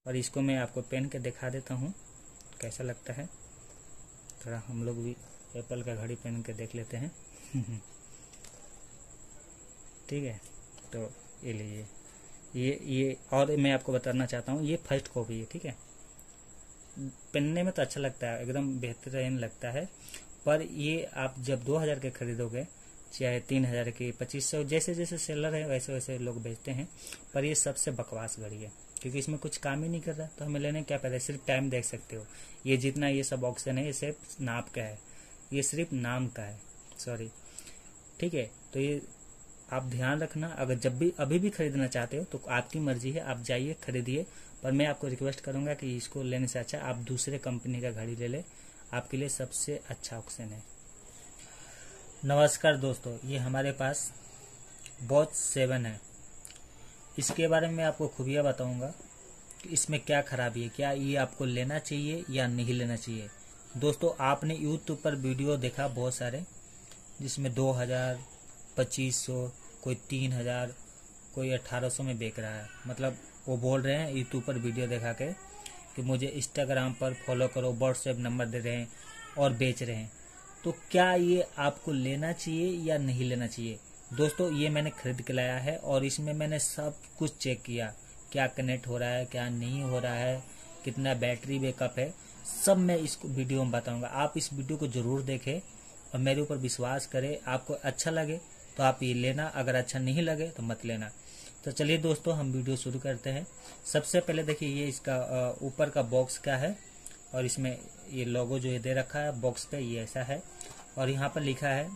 और इसको मैं आपको पहन के दिखा देता हूँ कैसा लगता है। थोड़ा हम लोग भी एप्पल का घड़ी पहन के देख लेते हैं। ठीक है, तो ये लीजिए, ये और मैं आपको बताना चाहता हूँ, ये फर्स्ट कॉपी है। ठीक है, पहनने में तो अच्छा लगता है, एकदम बेहतरीन लगता है, पर ये आप जब 2000 के खरीदोगे, चाहे 3000 की, 2500, जैसे जैसे सेलर है वैसे वैसे लोग बेचते हैं, पर ये सबसे बकवास घड़ी है, क्योंकि इसमें कुछ काम ही नहीं कर रहा, तो हमें लेने क्या फायदा। सिर्फ टाइम देख सकते हो। ये जितना ये सब ऑप्शन है ये सिर्फ नाप का है, ये सिर्फ नाम का है, सॉरी। ठीक है, तो ये आप ध्यान रखना। अगर जब भी अभी भी खरीदना चाहते हो तो आपकी मर्जी है, आप जाइए खरीदिए, पर मैं आपको रिक्वेस्ट करूंगा कि इसको लेने से अच्छा आप दूसरे कंपनी का घड़ी ले ले, आपके लिए सबसे अच्छा ऑप्शन है। नमस्कार दोस्तों, ये हमारे पास वॉच 7 है। इसके बारे में आपको खूबियाँ बताऊंगा कि इसमें क्या खराबी है, क्या ये आपको लेना चाहिए या नहीं लेना चाहिए। दोस्तों, आपने यूट्यूब पर वीडियो देखा बहुत सारे, जिसमें 2000, 2500, कोई 3000, कोई 1800 में बेच रहा है। मतलब वो बोल रहे हैं यूट्यूब पर वीडियो दिखा के कि मुझे इंस्टाग्राम पर फॉलो करो, व्हाट्सएप नंबर दे रहे हैं और बेच रहे हैं। तो क्या ये आपको लेना चाहिए या नहीं लेना चाहिए। दोस्तों, ये मैंने खरीद के लाया है और इसमें मैंने सब कुछ चेक किया, क्या कनेक्ट हो रहा है, क्या नहीं हो रहा है, कितना बैटरी बैकअप है, सब मैं इस वीडियो में बताऊंगा। आप इस वीडियो को जरूर देखें और मेरे ऊपर विश्वास करें। आपको अच्छा लगे तो आप ये लेना, अगर अच्छा नहीं लगे तो मत लेना। तो चलिए दोस्तों, हम वीडियो शुरू करते हैं। सबसे पहले देखिए, ये इसका ऊपर का बॉक्स क्या है, और इसमें ये लोगो जो ये दे रखा है बॉक्स पे, ये ऐसा है। और यहाँ पर लिखा है,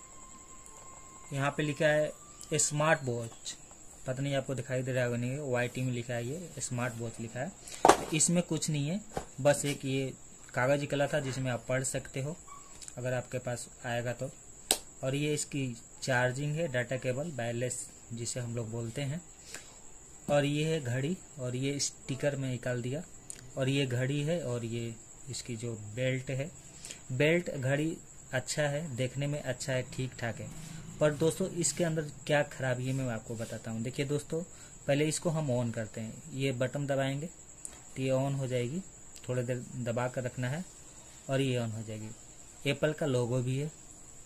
यहाँ पे लिखा है स्मार्ट वॉच। पता नहीं आपको दिखाई दे रहा होगा, नहीं, वाइट में लिखा है, ये स्मार्ट वॉच लिखा है। तो इसमें कुछ नहीं है, बस एक ये कागज निकला था जिसमें आप पढ़ सकते हो अगर आपके पास आएगा तो। और ये इसकी चार्जिंग है, डाटा केबल, वायरलेस जिसे हम लोग बोलते हैं। और ये है घड़ी, और ये स्टिकर में निकाल दिया। और ये घड़ी है, और ये इसकी जो बेल्ट है, बेल्ट घड़ी अच्छा है, देखने में अच्छा है, ठीक ठाक है। पर दोस्तों, इसके अंदर क्या खराबी है मैं आपको बताता हूँ। देखिए दोस्तों, पहले इसको हम ऑन करते हैं, ये बटन दबाएंगे तो ये ऑन हो जाएगी, थोड़ी देर दबा कर रखना है और ये ऑन हो जाएगी। एप्पल का लोगो भी है,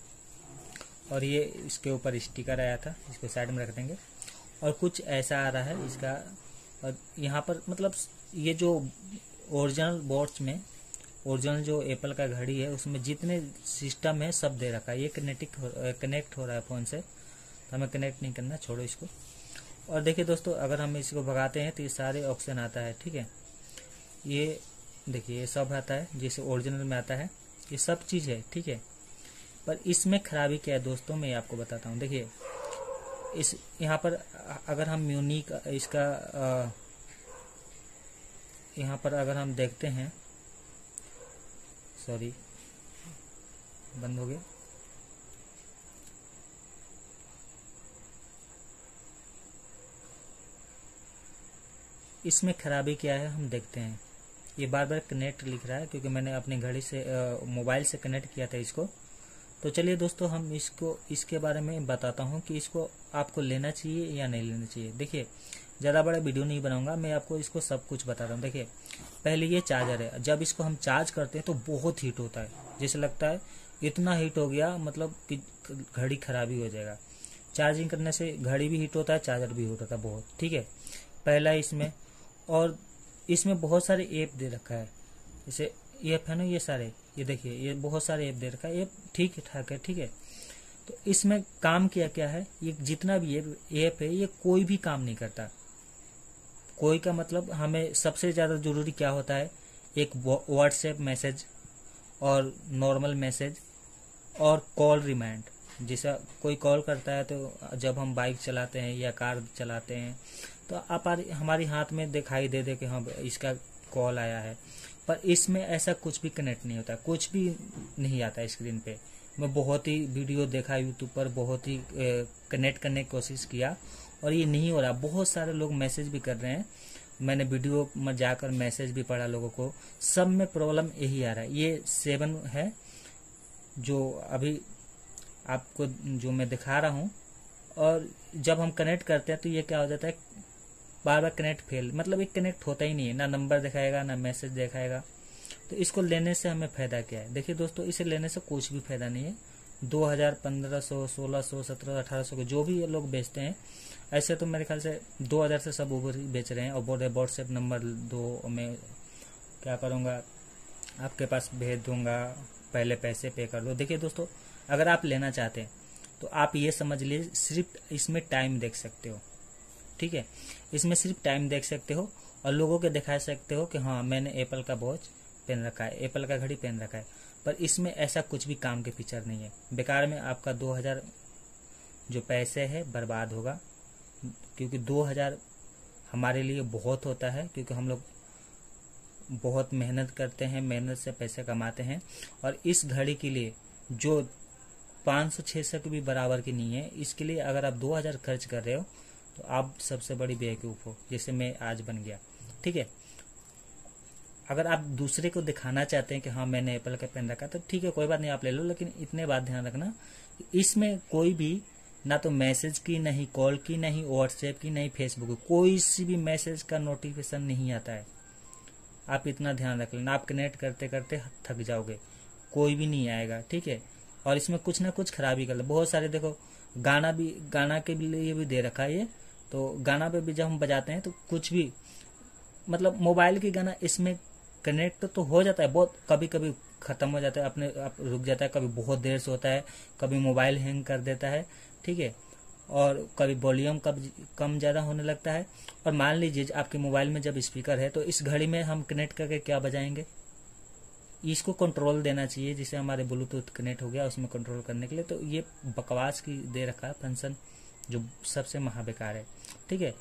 और ये इसके ऊपर स्टिकर आया था, इसको साइड में रख देंगे। और कुछ ऐसा आ रहा है इसका, और यहाँ पर मतलब ये जो ओरिजिनल वॉच में, ओरिजिनल जो एप्पल का घड़ी है उसमें जितने सिस्टम है सब दे रखा है। ये कनेक्ट हो रहा है फ़ोन से, तो हमें कनेक्ट नहीं करना, छोड़ो इसको। और देखिए दोस्तों, अगर हम इसको भगाते हैं तो ये सारे ऑप्शन आता है। ठीक है, ये देखिए ये सब आता है जैसे ओरिजिनल में आता है, ये सब चीज़ है। ठीक है, पर इसमें खराबी क्या है दोस्तों, मैं आपको बताता हूँ। देखिए इस यहाँ पर अगर हम यूनिक इसका यहाँ पर अगर हम देखते हैं, सॉरी बंद हो गया। इसमें खराबी क्या है हम देखते हैं। ये बार बार कनेक्ट लिख रहा है क्योंकि मैंने अपनी घड़ी से मोबाइल से कनेक्ट किया था इसको। तो चलिए दोस्तों, हम इसके बारे में बताता हूँ कि इसको आपको लेना चाहिए या नहीं लेना चाहिए। देखिए, ज़्यादा बड़ा वीडियो नहीं बनाऊंगा, मैं आपको इसको सब कुछ बताता हूँ। देखिए, पहले ये चार्जर है, जब इसको हम चार्ज करते हैं तो बहुत हीट होता है, जैसे लगता है इतना हीट हो गया मतलब कि घड़ी खराबी हो जाएगा। चार्जिंग करने से घड़ी भी हीट होता है, चार्जर भी हीट होता है बहुत। ठीक है, पहला इसमें, और इसमें बहुत सारे ऐप दे रखा है, जैसे ऐप है ना, ये सारे, ये देखिए ये बहुत सारे ऐप दे रखा है। ऐप ठीक ठाक है। ठीक है, तो इसमें काम क्या क्या है, ये जितना भी ऐप है ये कोई भी काम नहीं करता। कोई का मतलब हमें सबसे ज़्यादा ज़रूरी क्या होता है, एक व्हाट्सएप मैसेज और नॉर्मल मैसेज और कॉल रिमाइंड। जैसा कोई कॉल करता है तो जब हम बाइक चलाते हैं या कार चलाते हैं तो आप हमारी हाथ में दिखाई दे कि हाँ इसका कॉल आया है। पर इसमें ऐसा कुछ भी कनेक्ट नहीं होता, कुछ भी नहीं आता स्क्रीन पे। मैं बहुत ही वीडियो देखा यूट्यूब पर, बहुत ही कनेक्ट करने की कोशिश किया और ये नहीं हो रहा। बहुत सारे लोग मैसेज भी कर रहे हैं, मैंने वीडियो में जाकर मैसेज भी पढ़ा लोगों को, सब में प्रॉब्लम यही आ रहा है। ये 7 है जो अभी आपको जो मैं दिखा रहा हूँ, और जब हम कनेक्ट करते हैं तो ये क्या हो जाता है, बार बार कनेक्ट फेल, मतलब ये कनेक्ट होता ही नहीं है, ना नंबर दिखाएगा ना मैसेज दिखाएगा। तो इसको लेने से हमें फायदा क्या है? देखिए दोस्तों, इसे लेने से कुछ भी फायदा नहीं है। 2000, 1500, 1600, 1700, 1800 के जो भी ये लोग बेचते हैं, ऐसे तो मेरे ख्याल से 2000 से सब ऊपर ही बेच रहे हैं। और बोले व्हाट्सएप नंबर दो, मैं क्या करूँगा, आपके पास भेज दूंगा, पहले पैसे पे कर दो। देखिए दोस्तों, अगर आप लेना चाहते हैं तो आप ये समझ लीजिए सिर्फ इसमें टाइम देख सकते हो, ठीक है, इसमें सिर्फ टाइम देख सकते हो और लोगों के दिखा सकते हो कि हाँ मैंने एप्पल का वॉच पहन रखा है, एप्पल का घड़ी पहन रखा है। पर इसमें ऐसा कुछ भी काम के फीचर नहीं है। बेकार में आपका 2000 जो पैसे है बर्बाद होगा, क्योंकि 2000 हमारे लिए बहुत होता है, क्योंकि हम लोग बहुत मेहनत करते हैं, मेहनत से पैसे कमाते हैं। और इस घड़ी के लिए जो 500-600 के भी बराबर की नहीं है, इसके लिए अगर आप 2000 खर्च कर रहे हो तो आप सबसे बड़ी बेवकूफ़ हो, जैसे मैं आज बन गया, ठीक है। अगर आप दूसरे को दिखाना चाहते हैं कि हाँ मैंने एप्पल का पेन रखा, तो ठीक है, कोई बात नहीं, आप ले लो। लेकिन इतने बात ध्यान रखना, इसमें कोई भी ना तो मैसेज की, नहीं कॉल की, नहीं व्हाट्सएप की, नहीं फेसबुक की, कोई सी भी मैसेज का नोटिफिकेशन नहीं आता है। आप इतना ध्यान रख लेना, आप कनेक्ट करते करते थक जाओगे, कोई भी नहीं आएगा, ठीक है। और इसमें कुछ ना कुछ खराबी कर लो, बहुत सारे देखो गाना के लिए भी दे रखा है ये, तो गाना पे भी जब हम बजाते हैं तो कुछ भी, मतलब मोबाइल की गाना इसमें कनेक्ट तो हो जाता है, बहुत कभी कभी खत्म हो जाता है, अपने आप रुक जाता है, कभी बहुत देर से होता है, कभी मोबाइल हैंग कर देता है, ठीक है, और कभी वॉल्यूम कम ज़्यादा होने लगता है। और मान लीजिए आपके मोबाइल में जब स्पीकर है तो इस घड़ी में हम कनेक्ट करके क्या बजाएंगे? इसको कंट्रोल देना चाहिए, जिसे हमारे ब्लूटूथ कनेक्ट हो गया उसमें कंट्रोल करने के लिए। तो ये बकवास की दे रखा है फंक्शन, जो सबसे महाबेकार है, ठीक है।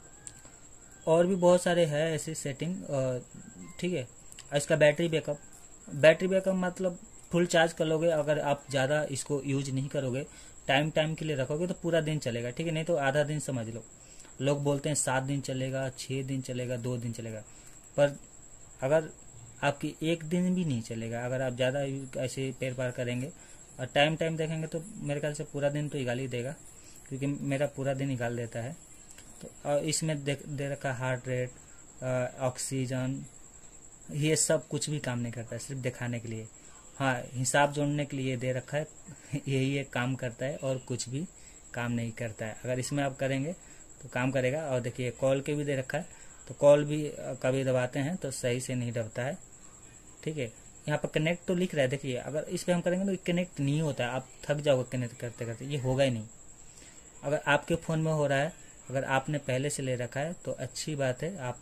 और भी बहुत सारे हैं ऐसी सेटिंग, ठीक है। इसका बैटरी बैकअप मतलब फुल चार्ज कर लोगे, अगर आप ज़्यादा इसको यूज नहीं करोगे, टाइम के लिए रखोगे तो पूरा दिन चलेगा, ठीक है, नहीं तो आधा दिन समझ लो। लोग बोलते हैं 7 दिन चलेगा, 6 दिन चलेगा, 2 दिन चलेगा, पर अगर आपकी 1 दिन भी नहीं चलेगा, अगर आप ज़्यादा ऐसे पैर पार करेंगे और टाइम देखेंगे तो मेरे ख्याल से पूरा दिन तो निकाल ही देगा, क्योंकि मेरा पूरा दिन निकाल देता है। तो इसमें दे रखा हार्ट रेट, ऑक्सीजन, ये सब कुछ भी काम नहीं करता है, सिर्फ दिखाने के लिए। हाँ, हिसाब जोड़ने के लिए दे रखा है, यही एक काम करता है और कुछ भी काम नहीं करता है। अगर इसमें आप करेंगे तो काम करेगा। और देखिए कॉल के भी दे रखा है, तो कॉल भी कभी दबाते हैं तो सही से नहीं दबता है, ठीक है। यहाँ पर कनेक्ट तो लिख रहा है, देखिए अगर इस पर हम करेंगे तो कनेक्ट नहीं होता है, आप थक जाओगे कनेक्ट करते करते, ये होगा ही नहीं। अगर आपके फ़ोन में हो रहा है, अगर आपने पहले से ले रखा है तो अच्छी बात है, आप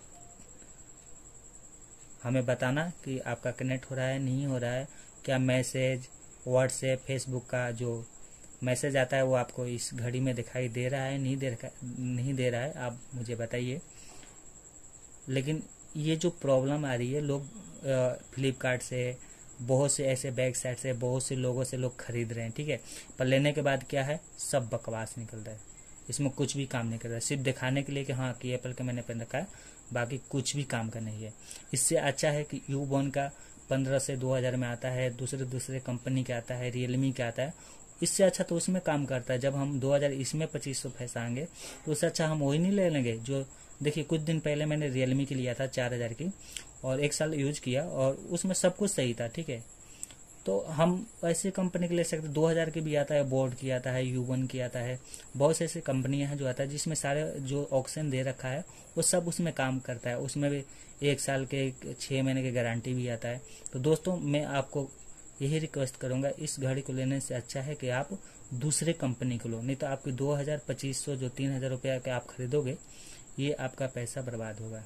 हमें बताना कि आपका कनेक्ट हो रहा है, नहीं हो रहा है, क्या मैसेज व्हाट्सएप फेसबुक का जो मैसेज आता है वो आपको इस घड़ी में दिखाई दे रहा है, नहीं दे रहा है, आप मुझे बताइए। लेकिन ये जो प्रॉब्लम आ रही है, लोग फ्लिपकार्ट से, बहुत से ऐसे बैक साइट से, बहुत से लोगों से लोग खरीद रहे हैं, ठीक है, पर लेने के बाद क्या है, सब बकवास निकल रहा है, इसमें कुछ भी काम नहीं कर रहा है, सिर्फ दिखाने के लिए कि हाँ कि एप्पल का मैंने पहन रखा है, बाकी कुछ भी काम का नहीं है। इससे अच्छा है कि यूबॉन का 15 से 2000 में आता है, दूसरे कंपनी का आता है, रियलमी का आता है, इससे अच्छा तो उसमें काम करता है। जब हम 2000 इसमें 2500 फंसाएंगे तो उससे अच्छा हम वही नहीं ले लेंगे। जो देखिए कुछ दिन पहले मैंने रियलमी की लिया था 4000 की, और 1 साल यूज किया और उसमें सब कुछ सही था, ठीक है। तो हम ऐसी कंपनी के ले सकते, 2000 की भी आता है, बोर्ड की आता है, यूवन की आता है, बहुत से ऐसी कंपनियां हैं जो आता है, जिसमें सारे जो ऑप्शन दे रखा है वो सब उसमें काम करता है। उसमें भी 1 साल के 6 महीने की गारंटी भी आता है। तो दोस्तों मैं आपको यही रिक्वेस्ट करूंगा, इस घड़ी को लेने से अच्छा है कि आप दूसरे कंपनी को लो, नहीं तो आपके 2000 2500 जो 3000 रुपया के आप खरीदोगे, ये आपका पैसा बर्बाद होगा।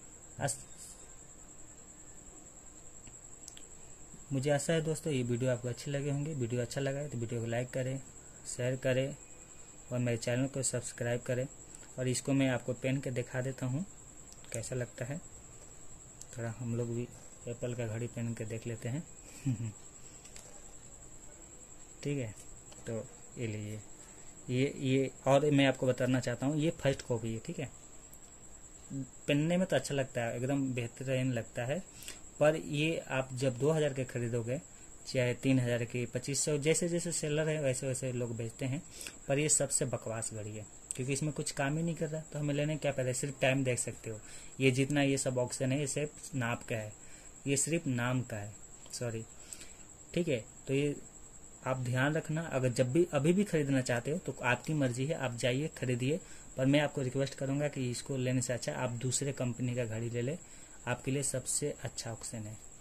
मुझे आशा है दोस्तों ये वीडियो आपको अच्छी लगे होंगे। वीडियो अच्छा लगा है तो वीडियो को लाइक करें, शेयर करें और मेरे चैनल को सब्सक्राइब करें। और इसको मैं आपको पहन के दिखा देता हूँ कैसा लगता है, थोड़ा हम लोग भी एप्पल का घड़ी पहन के देख लेते हैं ठीक है। तो ये लीजिए, ये और मैं आपको बताना चाहता हूँ, ये फर्स्ट कॉपी है, ठीक है। पहनने में तो अच्छा लगता है, एकदम बेहतरीन लगता है, पर ये आप जब 2000 के खरीदोगे चाहे 3000 की, 2500, जैसे जैसे सेलर है वैसे वैसे लोग बेचते हैं। पर ये सबसे बकवास घड़ी है, क्योंकि इसमें कुछ काम ही नहीं कर रहा, तो हमें लेने क्या फायदा। सिर्फ टाइम देख सकते हो। ये जितना ये सब ऑप्शन है ये सिर्फ नाप का है, ये सिर्फ नाम का है, सॉरी, ठीक है। तो ये आप ध्यान रखना। अगर जब भी अभी भी खरीदना चाहते हो तो आपकी मर्जी है, आप जाइए खरीदिए। पर मैं आपको रिक्वेस्ट करूंगा कि इसको लेने से अच्छा आप दूसरे कंपनी का घड़ी ले ले, आपके लिए सबसे अच्छा ऑप्शन है।